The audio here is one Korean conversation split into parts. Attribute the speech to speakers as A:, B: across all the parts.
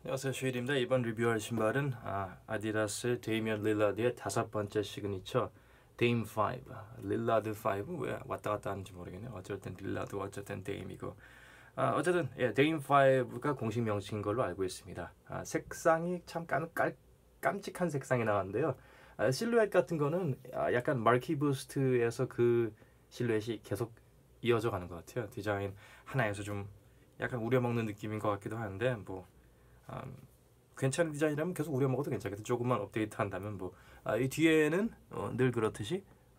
A: 안녕하세요, 슈일입니다. 이번 리뷰할 신발은 아디다스 데이미언 릴라드의 5번째 시그니처 데임 5. 릴라드 5 왜 왔다 갔다 하는지 모르겠네요. 어쨌든 릴라드, 어쨌든 데임이고. 어쨌든 데임 5가 공식 명칭인 걸로 알고 있습니다. 색상이 참 깜찍한 색상이 나왔는데요. 실루엣 같은 거는 약간 마키 부스트에서 그 실루엣이 계속 이어져 가는 것 같아요. 디자인 하나에서 좀 약간 우려먹는 느낌인 것 같기도 한데 괜찮은 디자인이라면 계속 우려먹어도 괜찮겠다. 조금만 업데이트 한다면 이 뒤에는 늘 그렇듯이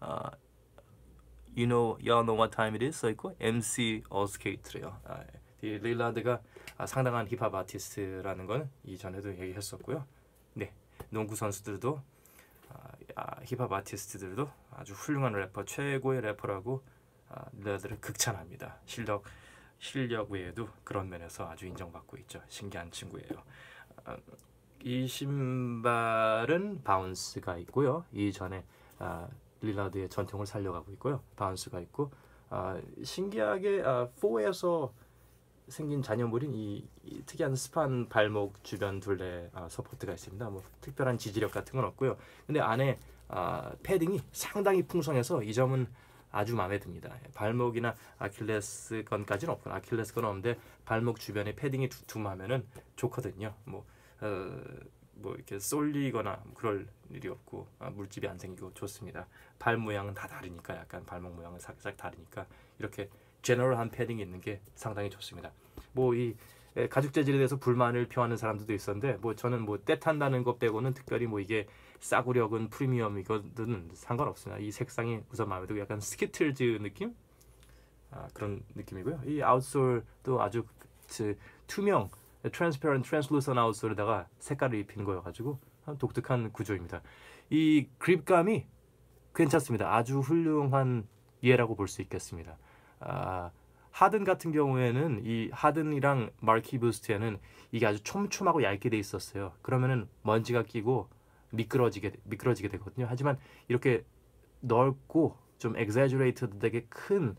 A: y'all know what time it is 써있고 MC 어스케이트래요. 이 릴라드가 상당한 힙합 아티스트라는 건 이전에도 얘기했었고요. 네, 농구 선수들도 힙합 아티스트들도 아주 훌륭한 래퍼, 최고의 래퍼라고 릴라드를 극찬합니다. 실력 외에도 그런 면에서 아주 인정받고 있죠. 신기한 친구예요. 이 신발은 바운스가 있고요. 이전에 릴라드의 전통을 살려가고 있고요. 바운스가 있고 신기하게 4에서 생긴 잔여물인 이 특이한 스판 발목 주변 둘레 서포트가 있습니다. 뭐 특별한 지지력 같은 건 없고요. 근데 안에 패딩이 상당히 풍성해서 이 점은 아주 마음에 듭니다. 발목이나 아킬레스건까지는 없고 아킬레스건 없는데 발목 주변에 패딩이 두툼하면은 좋거든요. 뭐 이렇게 쏠리거나 그럴 일이 없고 물집이 안 생기고 좋습니다. 발 모양은 다 다르니까 약간 발목 모양은 살짝 다르니까 이렇게 제너럴한 패딩이 있는 게 상당히 좋습니다. 뭐 이 가죽 재질에 대해서 불만을 표하는 사람들도 있었는데 저는 때 탄다는 것 빼고는 특별히 이게 싸구려군 프리미엄 이거는 상관없습니다. 이 색상이 우선 마음에 들고 약간 스키틀즈 느낌? 그런 느낌이고요. 이 아웃솔도 아주 투명 트랜스페런트 트랜슬루선 아웃솔에다가 색깔을 입힌 거여가지고 독특한 구조입니다. 이 그립감이 괜찮습니다. 아주 훌륭한 예라고 볼 수 있겠습니다. 하든 같은 경우에는 이 하든이랑 마키 부스트에는 이게 아주 촘촘하고 얇게 돼 있었어요. 그러면은 먼지가 끼고 미끄러지게 되거든요. 하지만 이렇게 넓고 좀 exaggerated 되게 큰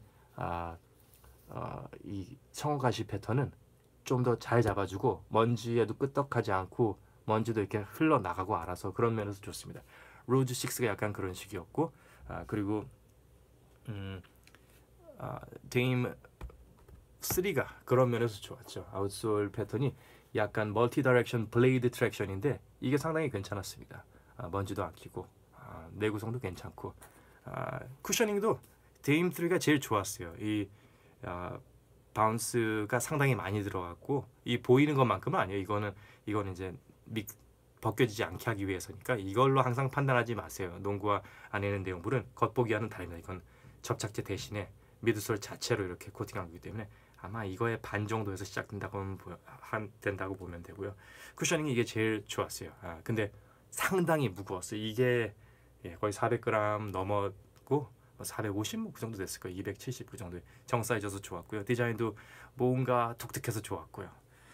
A: 이 청어가시 패턴은 좀 더 잘 잡아주고 먼지에도 끄떡하지 않고 먼지도 이렇게 흘러나가고 알아서 그런 면에서 좋습니다. 로즈 6가 약간 그런 식이었고 그리고 데임 3가 그런 면에서 좋았죠. 아웃솔 패턴이 약간 멀티 다이렉션 블레이드 트랙션인데 이게 상당히 괜찮았습니다. 먼지도 안 끼고 내구성도 괜찮고 쿠셔닝도 데임 3가 제일 좋았어요. 이 바운스가 상당히 많이 들어갔고 이 보이는 것만큼은 아니에요. 이거는 이제 벗겨지지 않게 하기 위해서니까 이걸로 항상 판단하지 마세요. 농구와 안에는 내용물은 겉보기와는 다릅니다. 이건 접착제 대신에 미드솔 자체로 이렇게 코팅하기 때문에 아마 이거의 반 정도에서 된다고 보면 되고요. 쿠셔닝이 이게 제일 좋았어요. 근데 상당히 무거웠어요. 이게 거의 400g 넘었고 450 그 정도 됐을 거예요. 270 그 정도 정 사이즈여서 좋았고요. 디자인도 뭔가 독특해서 좋았고요.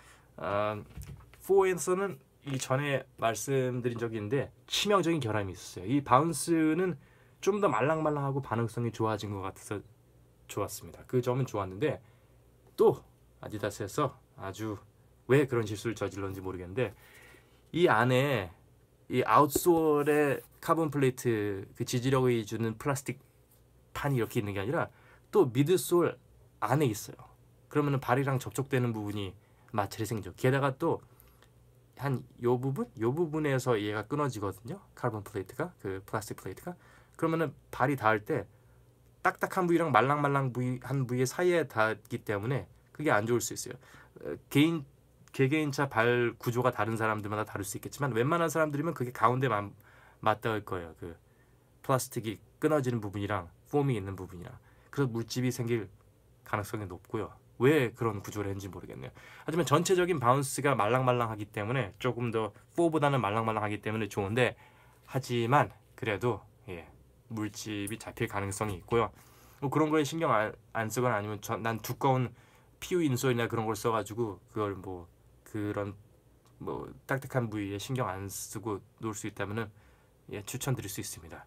A: 4에서는 이 전에 말씀드린 적이 있는데 치명적인 결함이 있었어요. 이 바운스는 좀 더 말랑말랑하고 반응성이 좋아진 것 같아서 좋았습니다. 그 점은 좋았는데 또 아디다스에서 아주 왜 그런 실수를 저질렀는지 모르겠는데 이 안에 이 아웃솔의 카본 플레이트 그 지지력이 주는 플라스틱 판이 이렇게 있는 게 아니라 또 미드솔 안에 있어요. 그러면 발이랑 접촉되는 부분이 마찰이 생기죠. 게다가 또 한 요 부분에서 얘가 끊어지거든요. 카본 플레이트가 그 플라스틱 플레이트가 그러면은 발이 닿을 때 딱딱한 부위랑 말랑말랑한 부위 사이에 닿기 때문에 그게 안 좋을 수 있어요. 개개인차 발 구조가 다른 사람들마다 다를 수 있겠지만 웬만한 사람들이면 그게 가운데 맞닿을 거예요. 그 플라스틱이 끊어지는 부분이랑 폼이 있는 부분이랑 그래서 물집이 생길 가능성이 높고요. 왜 그런 구조를 했는지 모르겠네요. 하지만 전체적인 바운스가 말랑말랑하기 때문에 조금 더 4보다는 말랑말랑하기 때문에 좋은데 하지만 그래도 물집이 잡힐 가능성이 있고요. 그런 거에 신경 안 쓰거나 아니면 난 두꺼운 PU 인솔이나 그런 걸 써가지고 그걸 그런 딱딱한 부위에 신경 안 쓰고 놀 수 있다면은 추천드릴 수 있습니다.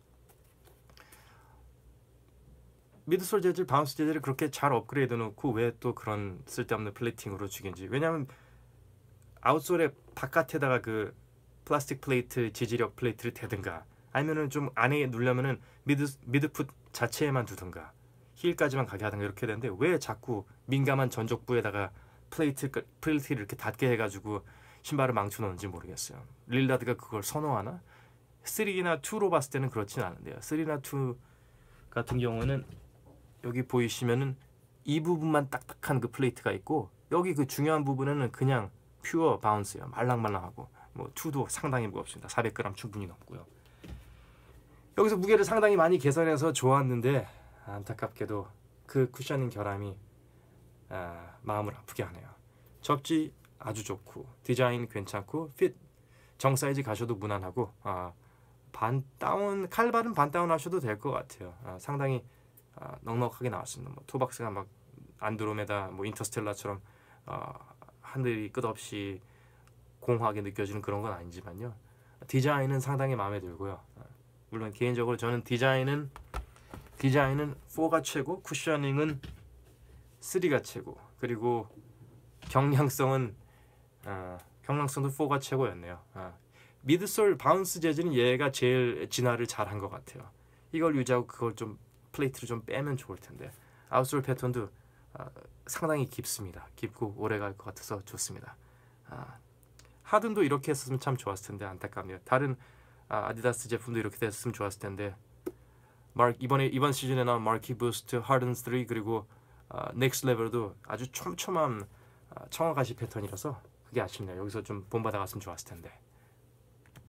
A: 미드솔 재질, 바운스 재질을 그렇게 잘 업그레이드 놓고 왜 또 그런 쓸데없는 플레이팅으로 죽인지. 왜냐하면 아웃솔의 바깥에다가 그 플라스틱 플레이트, 지지력 플레이트를 대든가 아니면은 좀 안에 누르려면은 미드풋 자체에만 두든가 힐까지만 가게 하든가 이렇게 되는데 왜 자꾸 민감한 전족부에다가 플레이트를 이렇게 닿게 해가지고 신발을 망쳐놓는지 모르겠어요. 릴라드가 그걸 선호하나? 3나 2로 봤을 때는 그렇진 않은데요. 3나 2 같은 경우는 여기 보이시면은 이 부분만 딱딱한 그 플레이트가 있고 여기 그 중요한 부분에는 그냥 퓨어 바운스예요. 말랑말랑하고 뭐 2도 상당히 무겁습니다. 400g 충분히 넘고요. 여기서 무게를 상당히 많이 개선해서 좋았는데 안타깝게도 그 쿠셔닝 결함이 마음을 아프게 하네요. 접지 아주 좋고 디자인 괜찮고 핏 정사이즈 가셔도 무난하고 반 다운 칼발은 반 다운 하셔도 될 것 같아요. 상당히 넉넉하게 나왔습니다. 뭐 토박스가 막 안드로메다 뭐 인터스텔라처럼 하늘이 끝없이 공허하게 느껴지는 그런 건 아니지만요. 디자인은 상당히 마음에 들고요. 물론 개인적으로 저는 디자인은 4가 최고, 쿠셔닝은 3가 최고, 그리고 경량성도 4가 최고였네요. 미드솔 바운스 재질은 얘가 제일 진화를 잘한 것 같아요. 이걸 유지하고 그걸 좀 플레이트를 좀 빼면 좋을 텐데 아웃솔 패턴도 상당히 깊습니다. 깊고 오래 갈 것 같아서 좋습니다. 하든도 이렇게 했으면 참 좋았을 텐데 안타깝네요. 다른 아디다스 제품도 이렇게 됐으면 좋았을 텐데 이번 시즌에 나온 마키 부스트, 하든 3 그리고 넥스트 레벨도 아주 촘촘한 청아가시 패턴이라서 그게 아쉽네요. 여기서 좀 본받아 갔으면 좋았을 텐데.